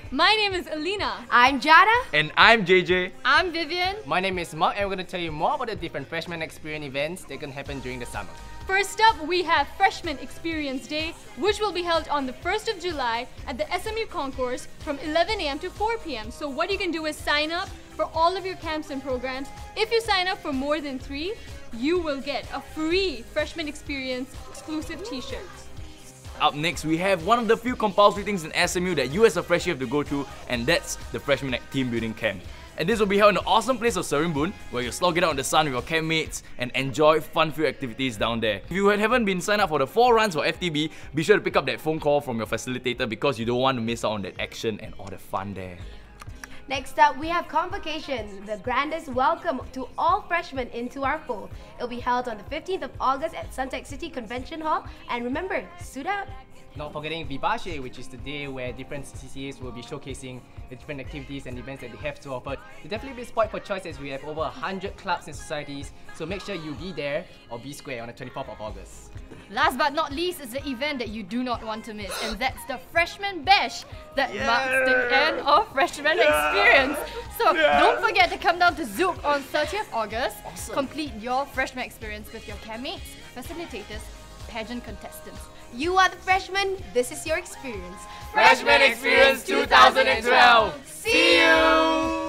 My name is Alina. I'm Jada. And I'm JJ. I'm Vivian. My name is Mark, and we're going to tell you more about the different Freshman Experience events that can happen during the summer. First up, we have Freshman Experience Day, which will be held on the 1st of July at the SMU Concourse from 11 a.m. to 4 p.m. So what you can do is sign up for all of your camps and programs. If you sign up for more than 3, you will get a free Freshman Experience exclusive t-shirts. Up next, we have one of the few compulsory things in SMU that you as a freshie have to go through, and that's the Freshman Team Building Camp. And this will be held in the awesome place of Serimbun, where you'll slog it out in the sun with your campmates and enjoy fun-filled activities down there. If you haven't been signed up for the 4 runs for FTB, be sure to pick up that phone call from your facilitator because you don't want to miss out on that action and all the fun there. Next up, we have Convocation, the grandest welcome to all freshmen into our fold. It'll be held on the 15th of August at Suntec City Convention Hall. And remember, suit up! Not forgetting Vivace, which is the day where different CCAs will be showcasing the different activities and events that they have to offer. It'll definitely be a spot for choice as we have over 100 clubs and societies, so make sure you be there or be square on the 24th of August. Last but not least is the event that you do not want to miss, and that's the Freshman Bash that marks the end of Freshman Experience. So don't forget to come down to Zook on 30th August. Awesome. Complete your Freshman Experience with your campmates, facilitators, pageant contestants. You are the freshmen, this is your experience. Freshman Experience 2012! See you!